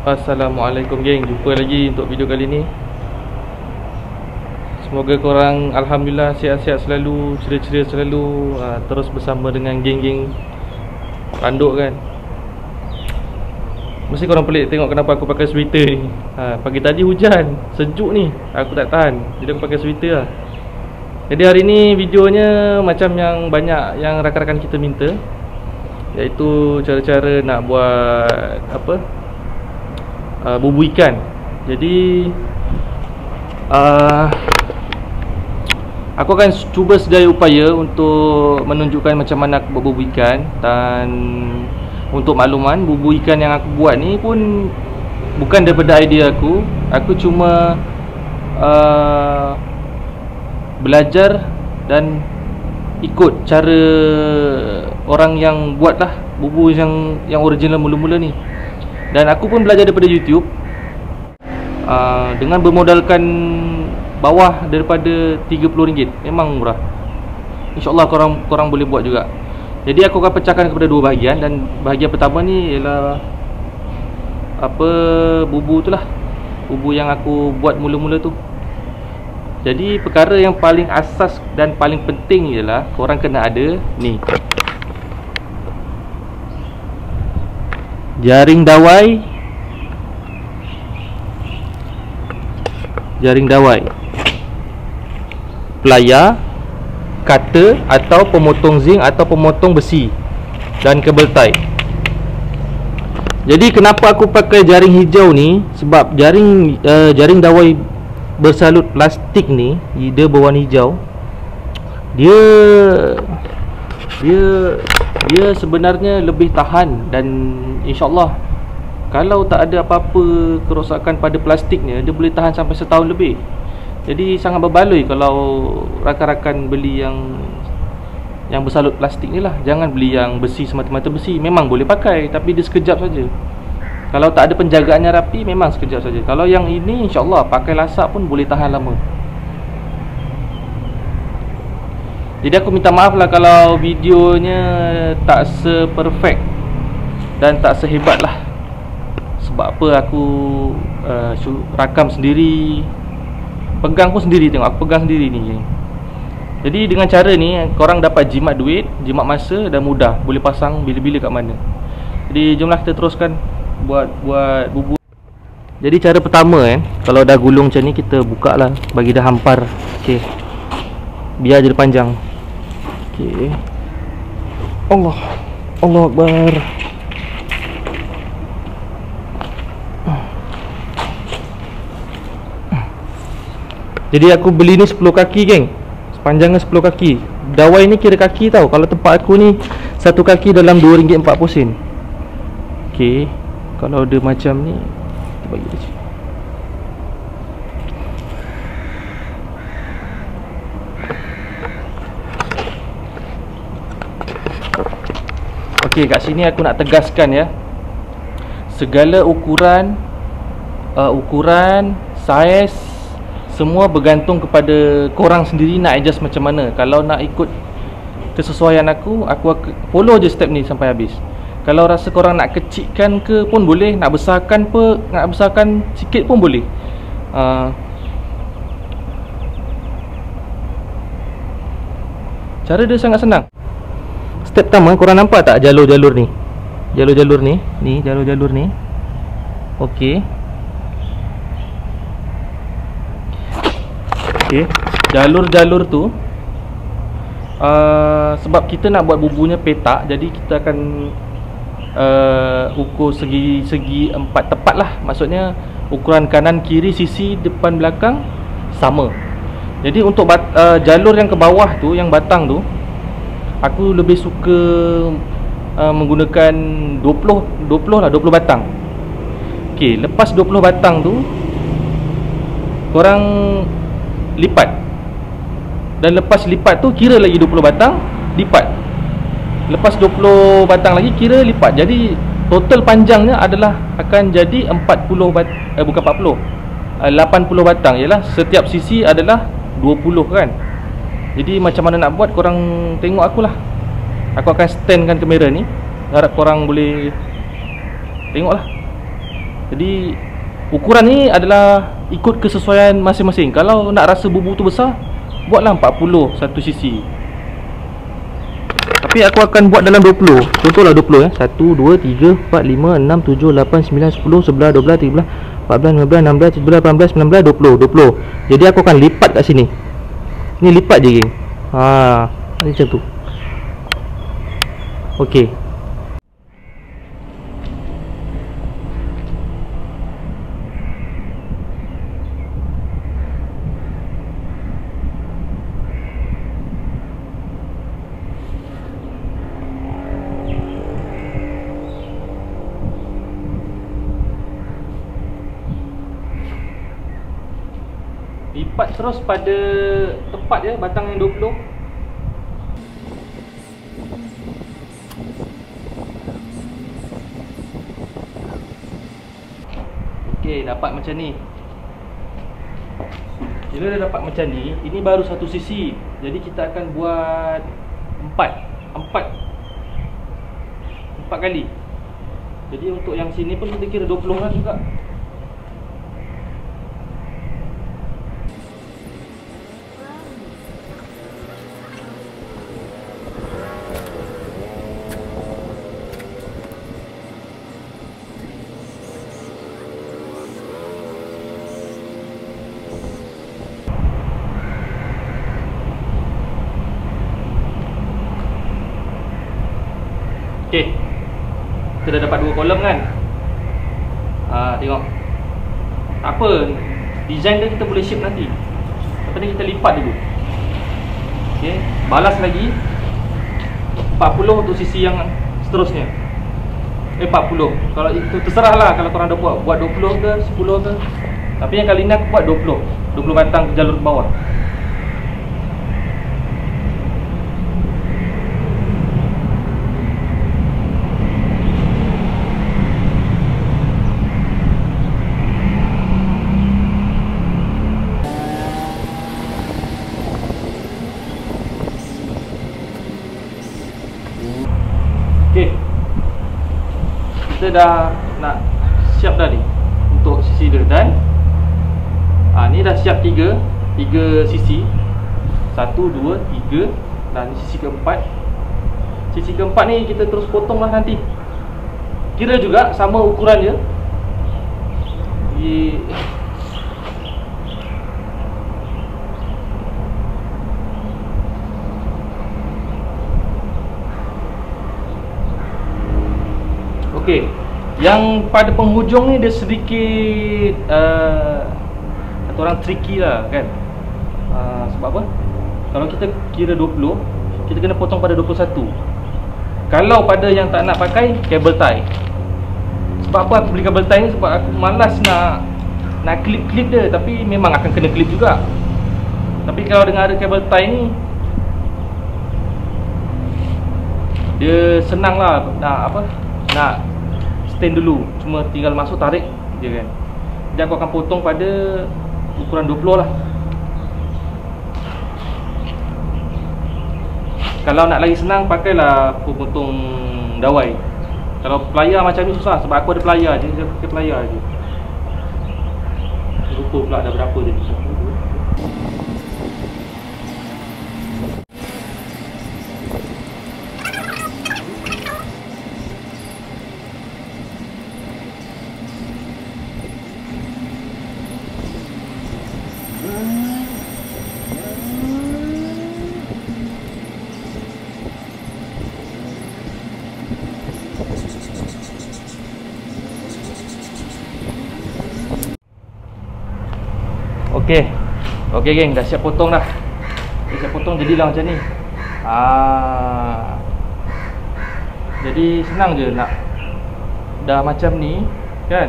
Assalamualaikum geng, jumpa lagi untuk video kali ni. Semoga korang alhamdulillah sihat-sihat selalu, ceria-ceria selalu, terus bersama dengan geng-geng randuk kan. Mesti korang pelik tengok kenapa aku pakai sweater ni. Pagi tadi hujan, sejuk ni, aku tak tahan, jadi aku pakai sweater lah. Jadi hari ni videonya macam yang banyak yang rakan-rakan kita minta, iaitu cara-cara nak buat apa, bubu ikan. Jadi aku akan cuba sedaya upaya untuk menunjukkan macam mana aku buat bubu ikan. Dan untuk makluman, bubu ikan yang aku buat ni pun bukan daripada idea aku. Aku cuma belajar dan ikut cara orang yang buat lah bubu yang original mula-mula ni. Dan aku pun belajar daripada YouTube, dengan bermodalkan bawah daripada RM30. Memang murah. InsyaAllah korang boleh buat juga. Jadi aku akan pecahkan kepada dua bahagian. Dan bahagian pertama ni ialah apa, bubu tu lah, bubu yang aku buat mula-mula tu. Jadi perkara yang paling asas dan paling penting ialah korang kena ada ni, jaring dawai, pelayar, cutter atau pemotong zinc atau pemotong besi, dan kabel tie. Jadi kenapa aku pakai jaring hijau ni? Sebab jaring dawai bersalut plastik ni, dia berwarna hijau. Dia sebenarnya lebih tahan. Dan insyaAllah kalau tak ada apa-apa kerosakan pada plastiknya, dia boleh tahan sampai setahun lebih. Jadi sangat berbaloi kalau rakan-rakan beli yang bersalut plastik ni lah. Jangan beli yang besi, semata-mata besi. Memang boleh pakai, tapi dia sekejap saja. Kalau tak ada penjagaannya rapi, memang sekejap saja. Kalau yang ini insyaAllah pakai lasak pun boleh tahan lama. Jadi aku minta maaf lah kalau videonya tak se-perfect dan tak sehebat lah. Sebab apa, aku rakam sendiri, pegang pun sendiri. Tengok aku pegang sendiri ni. Jadi dengan cara ni korang dapat jimat duit, jimat masa, dan mudah. Boleh pasang bila-bila kat mana. Jadi jomlah kita teruskan buat bubu. Jadi cara pertama kalau dah gulung macam ni, kita buka lah, bagi dah hampar. Okey, biar je dia panjang. Okey, Allah Akbar. Jadi aku beli ni 10 kaki geng, sepanjangnya 10 kaki. Dawai ni kira kaki tau. Kalau tempat aku ni, satu kaki dalam RM2.40. Okey, kalau dia macam ni, kita bagi dia sini. Okey, kat sini aku nak tegaskan ya, segala ukuran, saiz, semua bergantung kepada korang sendiri nak adjust macam mana. Kalau nak ikut kesesuaian aku follow je step ni sampai habis. Kalau rasa korang nak kecilkan ke pun boleh, nak besarkan sikit pun boleh. Cara dia sangat senang. Step pertama, korang nampak tak jalur-jalur ni? Jalur-jalur ni, jalur-jalur ni. Okey. Okey, jalur-jalur tu sebab kita nak buat bubunya petak, jadi kita akan ukur segi 4 tepat lah. Maksudnya ukuran kanan, kiri, sisi, depan, belakang sama. Jadi untuk jalur yang ke bawah tu, yang batang tu, aku lebih suka menggunakan 20 batang. Okey, lepas 20 batang tu korang lipat. Dan lepas lipat tu kira lagi 20 batang, lipat. Lepas 20 batang lagi kira lipat. Jadi total panjangnya adalah akan jadi 80 batang. Ialah setiap sisi adalah 20 kan. Jadi macam mana nak buat, korang tengok akulah. Aku akan standkan kamera ni, harap korang boleh tengoklah. Jadi ukuran ni adalah ikut kesesuaian masing-masing. Kalau nak rasa bubu tu besar, buatlah 40 satu sisi. Tapi aku akan buat dalam 20. Contohlah 20 1, 2, 3, 4, 5, 6, 7, 8, 9, 10, 11, 12, 13, 14, 15, 16, 17, 18, 19, 20, 20. Jadi aku akan lipat kat sini. Ni lipat je geng. Macam tu. Okey. Lipat terus pada tepat je batang yang 20. Okey, dapat macam ni. Bila dah dapat macam ni, ini baru satu sisi. Jadi kita akan buat 4 kali. Jadi untuk yang sini pun kita kira 20 lah juga. Okey. Kita dah dapat 2 kolom kan? Tengok. Tak apa. Design dia kita boleh shape nanti. Lepas ni kita lipat dulu. Okey, balas lagi 40 untuk sisi yang seterusnya. 40. Kalau itu terserahlah kalau korang dah buat 20 ke 10 ke. Tapi yang kali ni aku buat 20 batang ke jalur ke bawah. Okey. Kita dah nak siap dah ni untuk sisi dia dan ni dah siap 3 sisi. 1, 2, 3 dan sisi keempat. Sisi keempat ni kita terus potonglah nanti. Kira juga sama ukurannya. Okey, yang pada penghujung ni dia sedikit kata orang tricky lah kan. Sebab apa? Kalau kita kira 20, kita kena potong pada 21. Kalau pada yang tak nak pakai cable tie. Sebab apa aku beli cable tie ni? Sebab aku malas nak clip dia. Tapi memang akan kena clip juga. Tapi kalau dengan ada cable tie ni, dia senang lah nak stand dulu. Cuma tinggal masuk tarik je kan. Jadi aku akan potong pada ukuran 20 lah. Kalau nak lagi senang, pakailah potong dawai. Kalau pelayar macam ni susah. Sebab aku ada pelayar je. Dia pakai pelayar je. Lupa pula dah berapa je. Okey geng, dah siap potong dah. Dah siap potong, jadilah macam ni. Jadi senang je nak dah macam ni kan.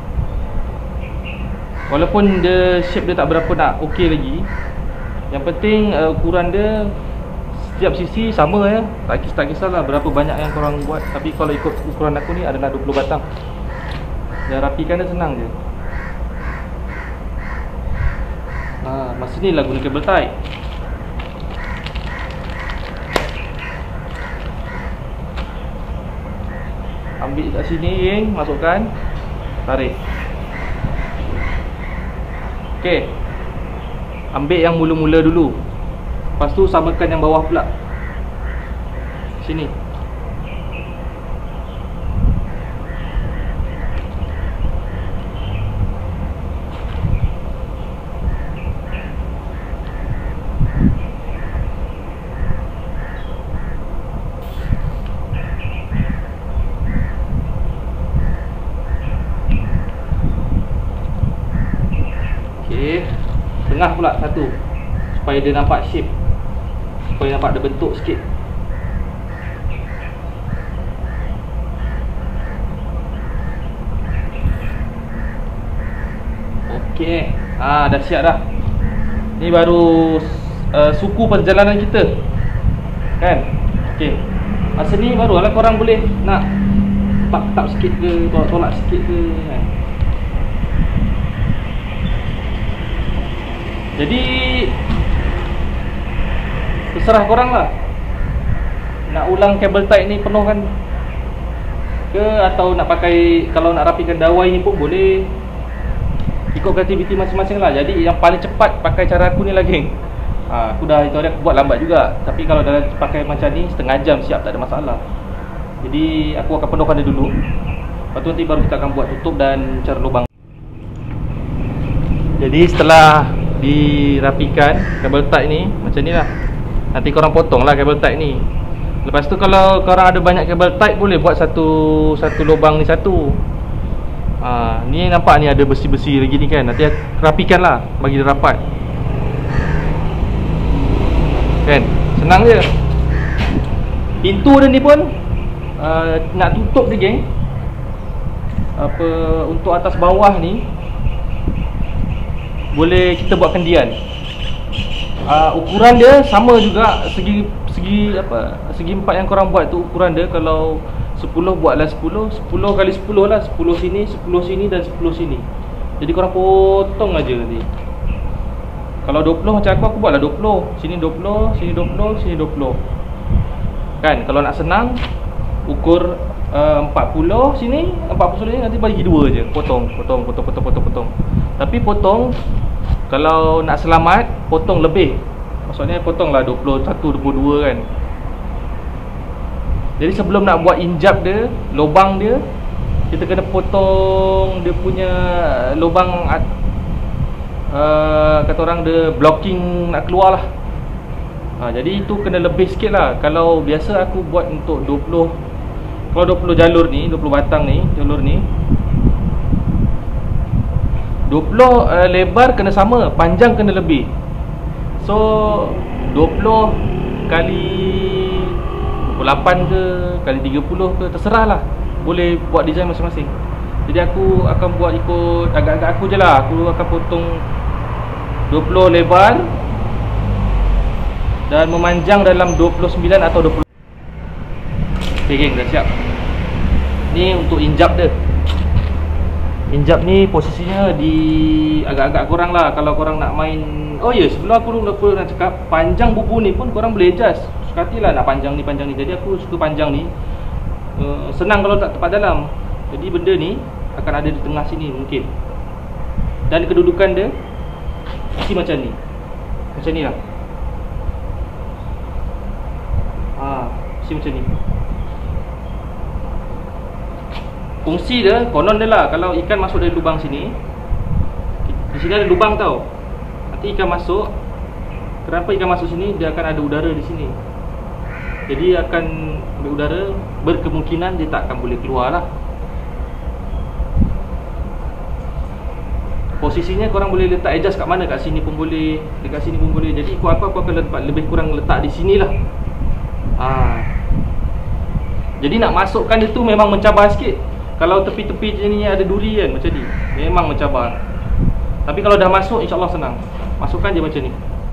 Walaupun dia shape dia tak berapa nak okey lagi, yang penting ukuran dia setiap sisi sama ya. Tak kisahlah berapa banyak yang korang buat. Tapi kalau ikut ukuran aku ni adalah 20 batang. Dan rapikan dia senang je. Masa ni lah guna kabel tie. Ambil kat sini, masukkan, tarik. Okey. Ambil yang mula-mula dulu. Lepas tu samakan yang bawah pula. Sini. Okey. Tengah pula satu. Supaya dia nampak shape. Supaya nampak ada bentuk sikit. Okey. Dah siap dah. Ni baru suku perjalanan kita. Kan? Okey. Masa ni baru lah korang boleh nak tap-tap sikit ke, tolak-tolak sikit ke kan. Jadi terserah korang lah. Nak ulang kabel tight ni penuhkan ke, atau nak pakai, kalau nak rapikan dawai ni pun boleh. Ikut aktiviti masing-masing lah. Jadi yang paling cepat pakai cara aku ni lagi. Aku dah itu hari aku buat lambat juga. Tapi kalau dah pakai macam ni setengah jam siap, tak ada masalah. Jadi aku akan penuhkan dia dulu. Lepas tu nanti baru kita akan buat tutup dan cara lubang. Jadi setelah dirapikan kabel tight ni macam ni lah. Nanti korang potong lah kabel tight ni. Lepas tu kalau korang ada banyak kabel tight, boleh buat satu lubang ni satu. Ni nampak ni ada besi-besi lagi ni kan. Nanti rapikan lah, bagi dia rapat. Kan? Senang je. Pintu dia ni pun nak tutup dia geng. Untuk atas bawah ni boleh kita buat kendian. Ukuran dia sama juga, segi 4 yang korang buat tu ukuran dia. Kalau 10 buatlah 10 kali 10 lah. 10 sini, 10 sini dan 10 sini. Jadi korang potong aja nanti. Kalau 20 macam aku buatlah 20. Sini 20, sini 20, sini 20. Kan, kalau nak senang ukur 40 sini, 40 sini, nanti bagi 2 je. Potong. Tapi potong, kalau nak selamat, potong lebih. Maksudnya potonglah 21, 22 kan. Jadi sebelum nak buat injap dia, lubang dia, kita kena potong dia punya lubang, kata orang dia blocking nak keluar lah. Jadi itu kena lebih sikit lah. Kalau biasa aku buat untuk 20, kalau 20 jalur ni, 20 batang ni, jalur ni 20 lebar kena sama, panjang kena lebih. So 20 kali 28 ke, kali 30 ke, terserah lah. Boleh buat design masing-masing. Jadi aku akan buat ikut agak-agak aku je lah. Aku akan potong 20 lebar dan memanjang dalam 29 atau 20. Okay geng, dah siap. Ni untuk injap dia. Injap ni posisinya di agak-agak korang lah. Kalau korang nak main, oh ya, sebelum aku nak cakap, panjang bubu ni pun korang boleh adjust. Suka hatilah nak panjang ni. Jadi aku suka panjang ni. Senang kalau tak tepat dalam. Jadi benda ni akan ada di tengah sini mungkin. Dan kedudukan dia mesti macam ni. Macam ni lah. Mesti macam ni. Fungsi dia, konon dia lah, kalau ikan masuk dari lubang sini, di sini ada lubang tau. Nanti ikan masuk, kenapa ikan masuk sini? Dia akan ada udara di sini. Jadi akan ambil udara, berkemungkinan dia tak akan boleh keluar lah. Posisinya korang boleh letak adjust kat mana, kat sini pun boleh, dekat sini pun boleh. Jadi ikut apa, aku akan letak, lebih kurang letak di sini lah. Jadi nak masukkan dia tu memang mencabar sikit. Kalau tepi-tepi ni ada duri kan, macam ni, memang mencabar. Tapi kalau dah masuk, insyaAllah senang. Masukkan je macam ni.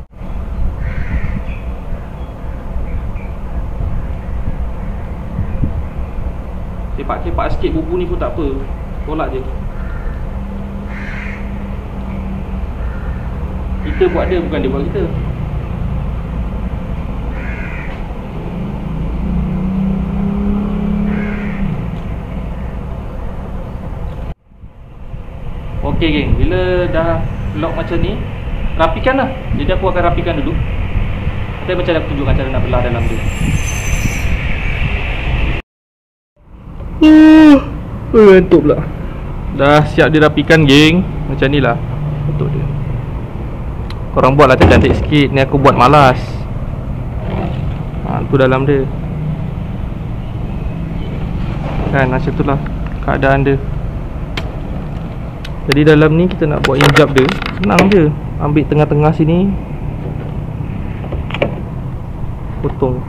Kepak-kepak sikit bubu ni pun tak apa. Tolak je. Kita buat dia, bukan dia buat kita. Okey geng, bila dah lock macam ni, rapikan lah. Jadi aku akan rapikan dulu. Nanti macam aku tunjukkan cara nak belah dalam dia. Ngantuk pula. Dah siap dirapikan geng. Macam ni lah bentuk dia. Korang buat lah cantik sikit. Ni aku buat malas. Tu dalam dia. Kan macam tu lah keadaan dia. Jadi dalam ni kita nak buat hijab dia, senang je. Ambil tengah-tengah sini, potong.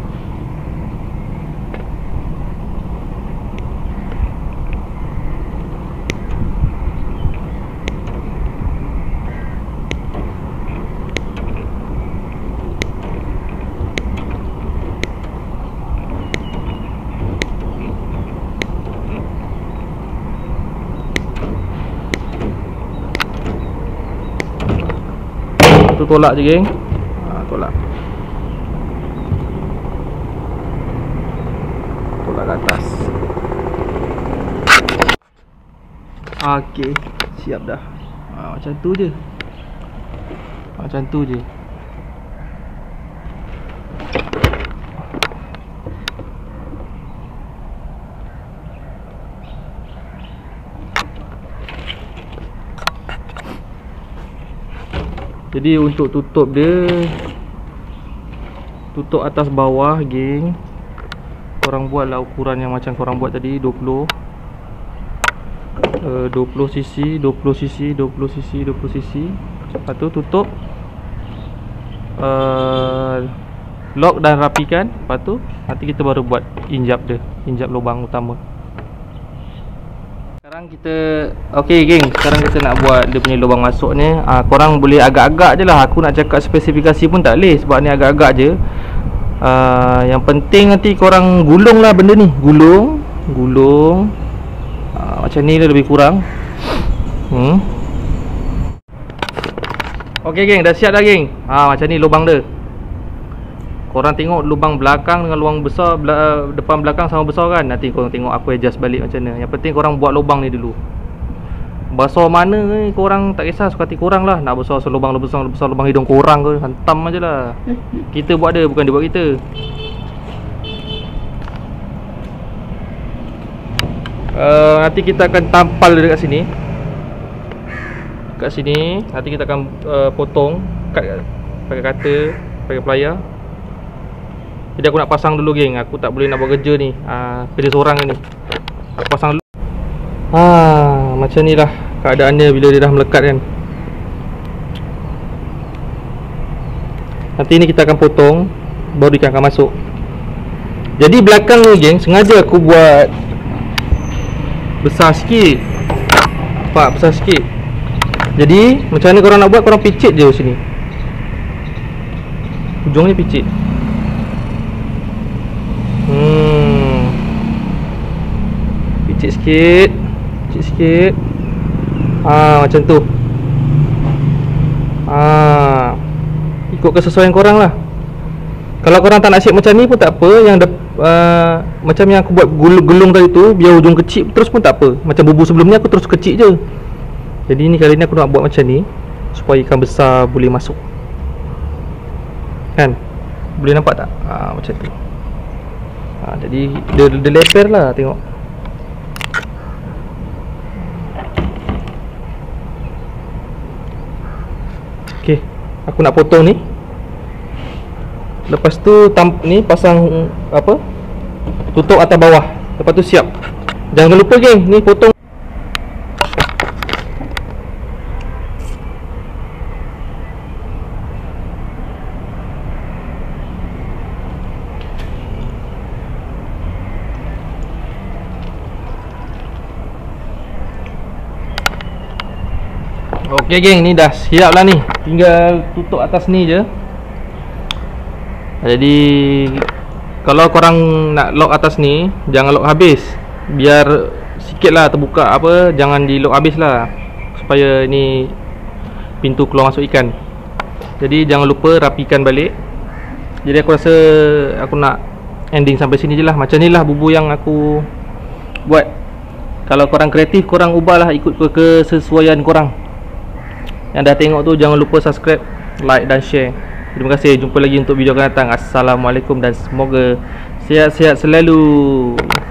Tu tolak je geng. Tolak. Tolak ke atas. Okey, siap dah. Macam tu je. Macam tu je. Jadi untuk tutup dia, tutup atas bawah geng, korang buatlah ukuran yang macam korang buat tadi, 20 cc, 20 cc, 20 cc, 20 cc. Lepas tu tutup, lock dan rapikan. Lepas tu nanti kita baru buat injap dia, injap lubang utama. Sekarang kita, okey geng, sekarang kita nak buat dia punya lubang masuk ni. Korang boleh agak-agak je lah. Aku nak cakap spesifikasi pun tak boleh, sebab ni agak-agak je. Yang penting nanti korang gulung lah benda ni. Gulung macam ni lah lebih kurang. Okey geng, dah siap dah geng. Macam ni lubang dia. Korang tengok lubang belakang dengan lubang besar, depan belakang sama besar kan. Nanti korang tengok aku adjust balik macam mana. Yang penting korang buat lubang ni dulu. Besar mana ni korang tak kisah, suka hati korang lah. Nak besar lubang besar lubang hidung korang ke, hantam aje lah. Kita buat dia, bukan dia buat kita. Nanti kita akan tampal dia dekat sini. Kat sini nanti kita akan potong, cut pakai cutter, pakai plier. Jadi aku nak pasang dulu geng. Aku tak boleh nak buat kerja ni, kerja seorang ni. Aku pasang dulu. Macam ni lah keadaannya bila dia dah melekat kan. Nanti ni kita akan potong, baru ikan akan masuk. Jadi belakang ni geng, sengaja aku buat besar sikit. Nampak besar sikit. Jadi macam mana korang nak buat, korang picit je sini. Ujungnya picit. Picit sikit. Picit sikit. Macam tu. Ikut kesesuaian korang lah. Kalau korang tak nak shape macam ni pun tak apa. Yang macam yang aku buat gelung tadi tu, biar ujung kecil terus pun tak apa. Macam bubu sebelum ni aku terus kecil je. Jadi ni kali ni aku nak buat macam ni, supaya ikan besar boleh masuk. Kan? Boleh nampak tak? Macam tu. Jadi dia leper lah, tengok. Okey, aku nak potong ni. Lepas tu ni pasang apa? Tutup atas bawah. Lepas tu siap. Jangan lupa geng, ni potong. Okey geng, ni dah siap lah ni. Tinggal tutup atas ni je. Jadi kalau korang nak lock atas ni, jangan lock habis. Biar sikit lah terbuka apa, jangan di lock habis lah, supaya ni pintu keluar masuk ikan. Jadi jangan lupa rapikan balik. Jadi aku rasa aku nak ending sampai sini je lah. Macam ni lah bubu yang aku buat. Kalau korang kreatif, korang ubahlah ikut kesesuaian korang. Yang dah tengok tu jangan lupa subscribe, like dan share. Terima kasih. Jumpa lagi untuk video akan datang. Assalamualaikum dan semoga sihat-sihat selalu.